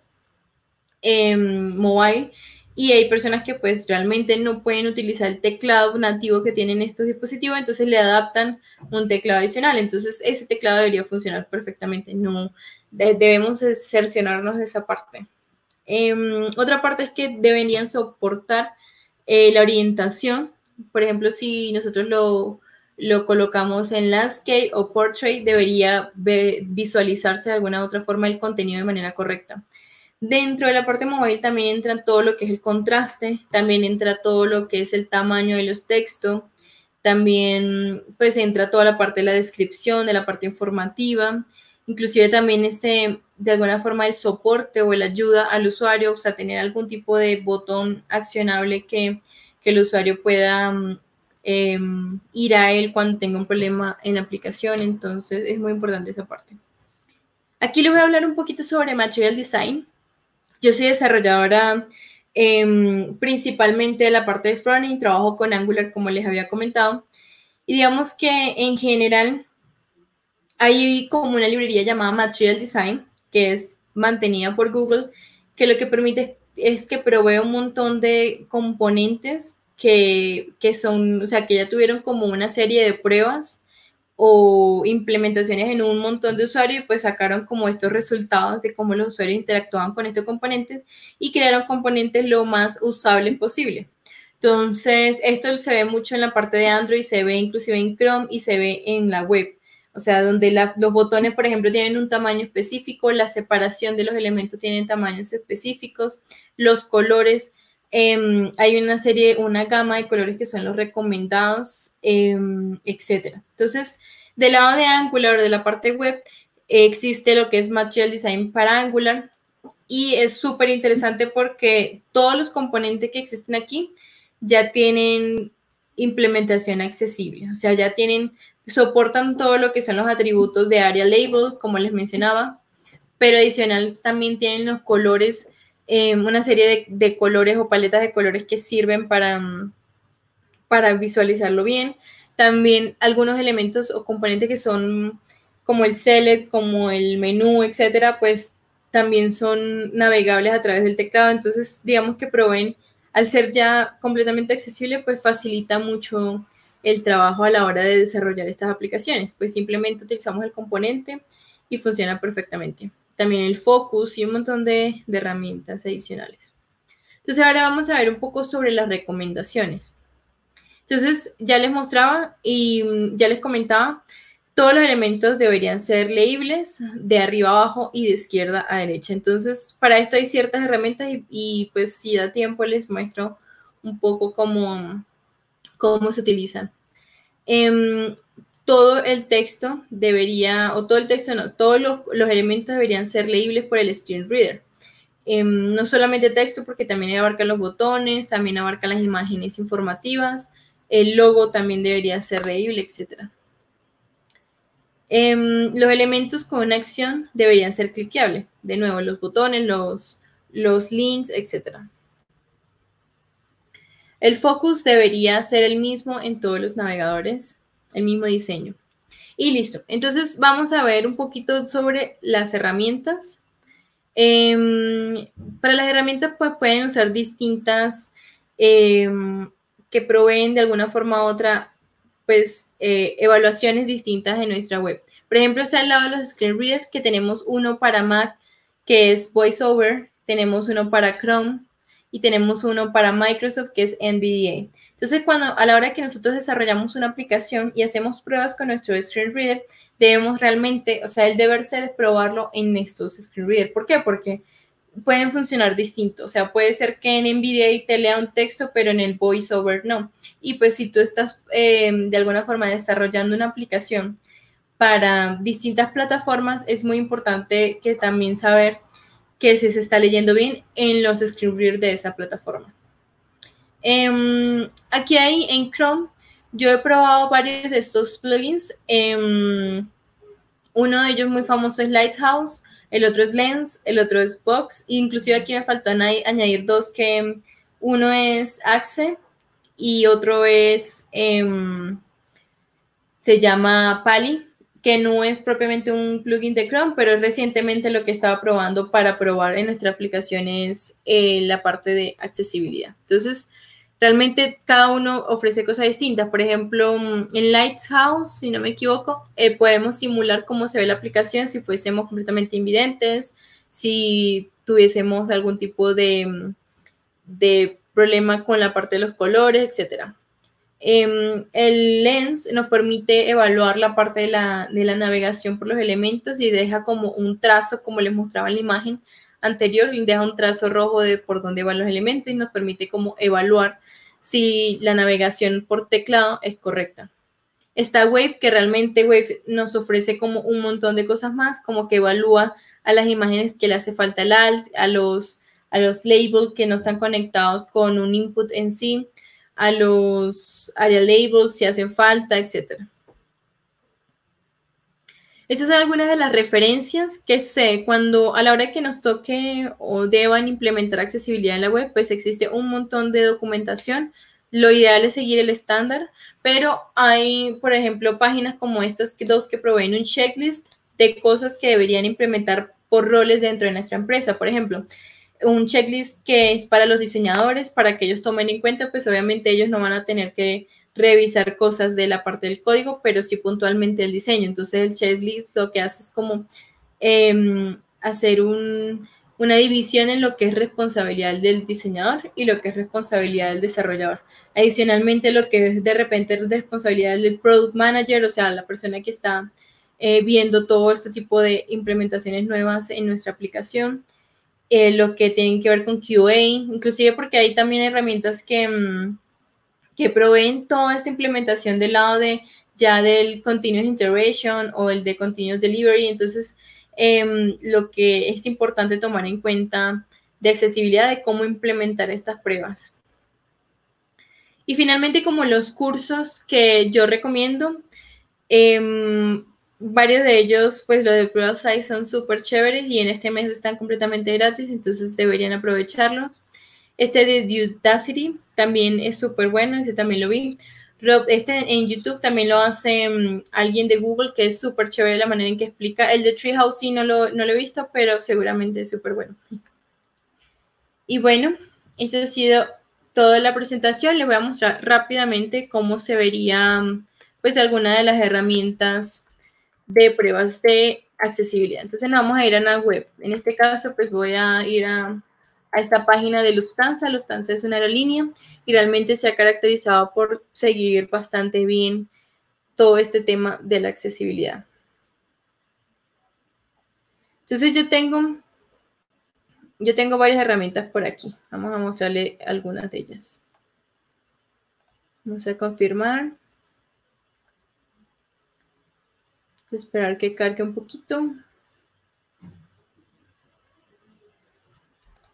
mobile y hay personas que pues realmente no pueden utilizar el teclado nativo que tienen estos dispositivos, entonces le adaptan un teclado adicional. Entonces ese teclado debería funcionar perfectamente. No debemos cerciorarnos de esa parte. Otra parte es que deberían soportar la orientación. Por ejemplo, si nosotros lo colocamos en landscape o portrait, debería visualizarse de alguna otra forma el contenido de manera correcta. Dentro de la parte móvil también entra todo lo que es el contraste, también entra todo lo que es el tamaño de los textos, también pues entra toda la parte de la descripción, de la parte informativa, inclusive también de alguna forma el soporte o la ayuda al usuario, o sea, tener algún tipo de botón accionable que el usuario pueda ir a él cuando tenga un problema en la aplicación. Entonces es muy importante esa parte. Aquí le voy a hablar un poquito sobre Material Design. Yo soy desarrolladora principalmente de la parte de frontend, trabajo con Angular como les había comentado. Y digamos que en general hay como una librería llamada Material Design, que es mantenida por Google, que lo que permite es que provee un montón de componentes que son, o sea, que ya tuvieron como una serie de pruebas o implementaciones en un montón de usuarios y pues sacaron como estos resultados de cómo los usuarios interactuaban con estos componentes y crearon componentes lo más usables posible. Entonces, esto se ve mucho en la parte de Android, se ve inclusive en Chrome y se ve en la web. O sea, donde los botones, por ejemplo, tienen un tamaño específico, la separación de los elementos tienen tamaños específicos, los colores, hay una gama de colores que son los recomendados, etcétera. Entonces, del lado de Angular, de la parte web, existe lo que es Material Design para Angular y es súper interesante porque todos los componentes que existen aquí ya tienen implementación accesible, o sea, soportan todo lo que son los atributos de Area Label, como les mencionaba, pero adicional también tienen los colores, una serie de colores o paletas de colores que sirven para visualizarlo bien. También algunos elementos o componentes que son como el select, como el menú, etcétera, pues también son navegables a través del teclado. Entonces, digamos que proveen, al ser ya completamente accesible, pues facilita mucho el trabajo a la hora de desarrollar estas aplicaciones. Pues simplemente utilizamos el componente y funciona perfectamente. También el focus y un montón de herramientas adicionales. Entonces, ahora vamos a ver un poco sobre las recomendaciones. Entonces, ya les mostraba y ya les comentaba, todos los elementos deberían ser leíbles de arriba a abajo y de izquierda a derecha. Entonces, para esto hay ciertas herramientas y pues si da tiempo les muestro un poco cómo se utilizan. Todo el texto debería, o todo el texto no, todos los elementos deberían ser leíbles por el screen reader. no solamente texto, porque también abarca los botones, también abarca las imágenes informativas, el logo también debería ser leíble, etc. Los elementos con una acción deberían ser cliqueables. De nuevo, los botones, los links, etc. El focus debería ser el mismo en todos los navegadores, el mismo diseño. Y listo. Entonces vamos a ver un poquito sobre las herramientas. Para las herramientas pues pueden usar distintas que proveen de alguna forma u otra pues evaluaciones distintas en nuestra web. Por ejemplo, está al lado de los screen readers, que tenemos uno para Mac que es VoiceOver, tenemos uno para Chrome y tenemos uno para Microsoft que es NVDA. Entonces, a la hora que nosotros desarrollamos una aplicación y hacemos pruebas con nuestro screen reader, debemos realmente, o sea, el deber ser es probarlo en estos screen reader. ¿Por qué? Porque pueden funcionar distinto. O sea, puede ser que en NVDA te lea un texto, pero en el VoiceOver no. Y pues si tú estás de alguna forma desarrollando una aplicación para distintas plataformas, es muy importante que también saber que se está leyendo bien en los screen readers de esa plataforma. Aquí hay en Chrome, yo he probado varios de estos plugins. Uno de ellos muy famoso es Lighthouse, el otro es Lens, el otro es Box. Inclusive aquí me faltó añadir dos, que uno es Axe y otro es, se llama Pali, que no es propiamente un plugin de Chrome, pero es recientemente lo que estaba probando para probar en nuestra aplicación es la parte de accesibilidad. Entonces, realmente cada uno ofrece cosas distintas. Por ejemplo, en Lighthouse, si no me equivoco, podemos simular cómo se ve la aplicación si fuésemos completamente invidentes, si tuviésemos algún tipo de problema con la parte de los colores, etc. El Lens nos permite evaluar la parte de la navegación por los elementos y deja como un trazo, como les mostraba en la imagen anterior, deja un trazo rojo de por dónde van los elementos y nos permite como evaluar si la navegación por teclado es correcta. Está Wave, que realmente Wave nos ofrece como un montón de cosas más, como que evalúa a las imágenes que le hace falta el alt, a los labels que no están conectados con un input en sí, a los area labels si hacen falta, etc. Estas son algunas de las referencias que sucede cuando a la hora que nos toque o deban implementar accesibilidad en la web, pues existe un montón de documentación. Lo ideal es seguir el estándar, pero hay, por ejemplo, páginas como estas, dos que proveen un checklist de cosas que deberían implementar por roles dentro de nuestra empresa. Por ejemplo, un checklist que es para los diseñadores, para que ellos tomen en cuenta, pues obviamente ellos no van a tener que revisar cosas de la parte del código, pero sí puntualmente el diseño. Entonces el checklist lo que hace es como hacer una división en lo que es responsabilidad del diseñador y lo que es responsabilidad del desarrollador. Adicionalmente, lo que es de repente responsabilidad del product manager, o sea, la persona que está viendo todo este tipo de implementaciones nuevas en nuestra aplicación. Lo que tienen que ver con QA, inclusive porque hay también herramientas que proveen toda esta implementación del lado de ya del Continuous Integration o el de Continuous Delivery. Entonces, lo que es importante tomar en cuenta de accesibilidad, de cómo implementar estas pruebas. Y finalmente, como los cursos que yo recomiendo, varios de ellos, pues los de Prueba Size son súper chéveres y en este mes están completamente gratis, entonces deberían aprovecharlos. Este de Udacity también es súper bueno, ese también lo vi. Este en YouTube también lo hace alguien de Google, que es súper chévere la manera en que explica. El de Treehouse sí no lo he visto, pero seguramente es súper bueno. Y bueno, esa ha sido toda la presentación. Les voy a mostrar rápidamente cómo se vería pues alguna de las herramientas de pruebas de accesibilidad. Entonces nos vamos a ir a una web. En este caso, pues voy a ir a esta página de Lufthansa. Lufthansa es una aerolínea y realmente se ha caracterizado por seguir bastante bien todo este tema de la accesibilidad. Entonces yo tengo varias herramientas por aquí. Vamos a mostrarle algunas de ellas. Vamos a confirmar. Esperar que cargue un poquito.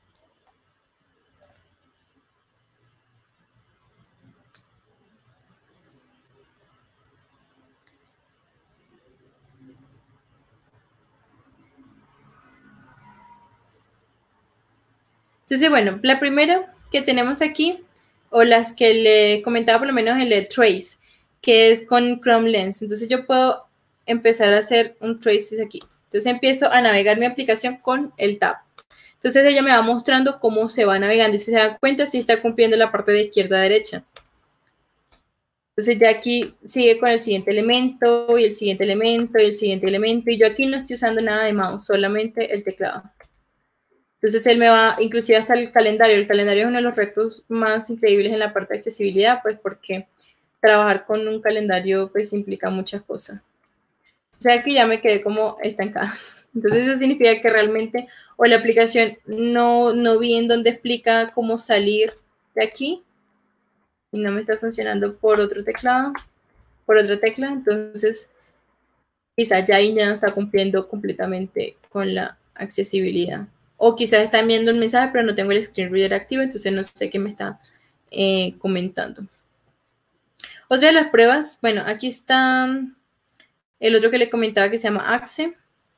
Entonces, bueno, la primera que tenemos aquí, o las que le comentaba por lo menos el de Trace, que es con Chrome Lens. Entonces yo puedo empezar a hacer un trace aquí. Entonces empiezo a navegar mi aplicación con el tab. Entonces ella me va mostrando cómo se va navegando y si se da cuenta si está cumpliendo la parte de izquierda a derecha. Entonces ya aquí sigue con el siguiente elemento y el siguiente elemento y el siguiente elemento y yo aquí no estoy usando nada de mouse, solamente el teclado. Entonces él me va, inclusive hasta el calendario. El calendario es uno de los retos más increíbles en la parte de accesibilidad, pues porque trabajar con un calendario pues implica muchas cosas. O sea que ya me quedé como estancada. Entonces eso significa que realmente o la aplicación no vi en dónde explica cómo salir de aquí y no me está funcionando por otro teclado, por otra tecla. Entonces quizás ya ahí ya no está cumpliendo completamente con la accesibilidad. O quizás está enviando un mensaje, pero no tengo el screen reader activo, entonces no sé qué me está comentando. Otra de las pruebas, bueno, aquí está el otro que le comentaba que se llama Axe.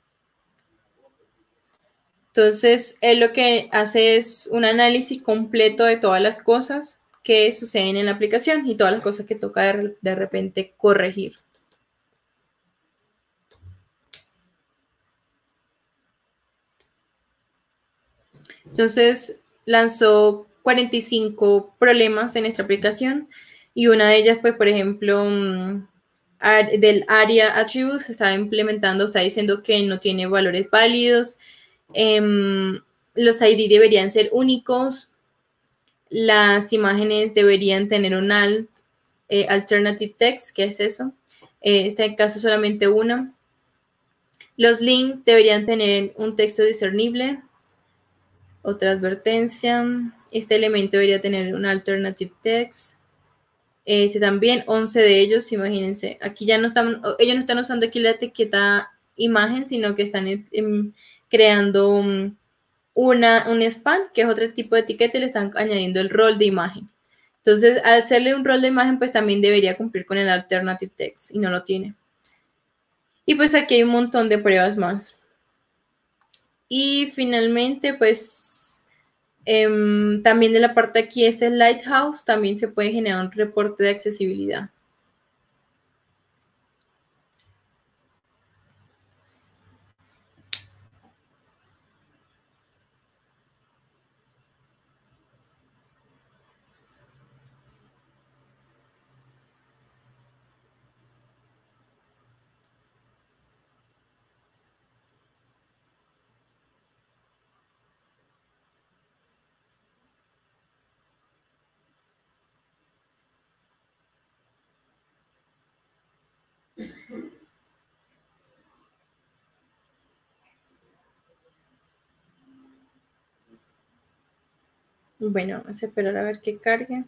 Entonces, él lo que hace es un análisis completo de todas las cosas que suceden en la aplicación y todas las cosas que toca de repente corregir. Entonces, lanzó 45 problemas en nuestra aplicación y una de ellas, pues, por ejemplo, del área attributes, estaba implementando, está diciendo que no tiene valores válidos, los ID deberían ser únicos, las imágenes deberían tener un alternative text, ¿qué es eso? En este caso solamente una. Los links deberían tener un texto discernible. Otra advertencia, este elemento debería tener un alternative text. Este también, 11 de ellos, imagínense. Aquí ya no están, ellos no están usando aquí la etiqueta imagen, sino que están creando un span, que es otro tipo de etiqueta, y le están añadiendo el rol de imagen. Entonces, al hacerle un rol de imagen, pues también debería cumplir con el alternative text, y no lo tiene. Y pues aquí hay un montón de pruebas más. Y finalmente, pues también de la parte aquí, este Lighthouse, también se puede generar un reporte de accesibilidad. Bueno, vamos a esperar a ver que cargue.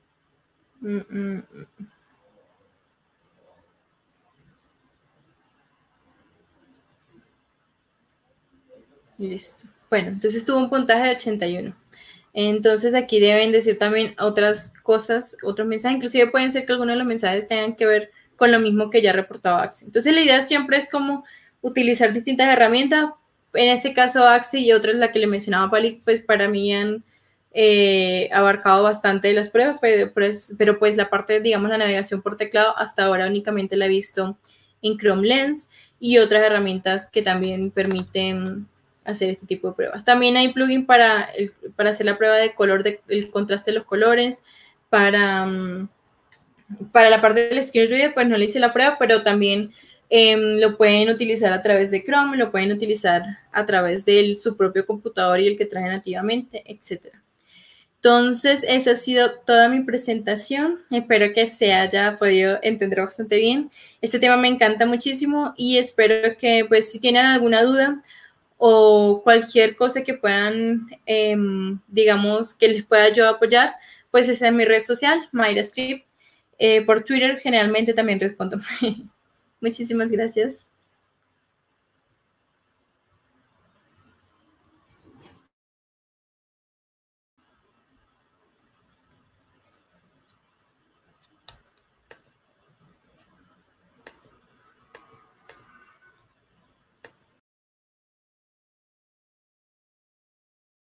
Listo. Bueno, entonces tuvo un puntaje de 81. Entonces aquí deben decir también otras cosas, otros mensajes. Inclusive pueden ser que algunos de los mensajes tengan que ver con lo mismo que ya reportaba Axe. Entonces la idea siempre es como utilizar distintas herramientas. En este caso Axe y otra es la que le mencionaba Pali, pues para mí han abarcado bastante de las pruebas, pero pues la parte, digamos, la navegación por teclado hasta ahora únicamente la he visto en Chrome Lens y otras herramientas que también permiten hacer este tipo de pruebas. También hay plugin para hacer la prueba de color, el contraste de los colores, para la parte del screen reader, pues no le hice la prueba, pero también lo pueden utilizar a través de Chrome, lo pueden utilizar a través de su propio computador y el que trae nativamente, etc. Entonces, esa ha sido toda mi presentación. Espero que se haya podido entender bastante bien. Este tema me encanta muchísimo y espero que, pues, si tienen alguna duda o cualquier cosa que puedan, digamos, que les pueda yo apoyar, pues esa es mi red social, MairaScript. Por Twitter generalmente también respondo. Muchísimas gracias.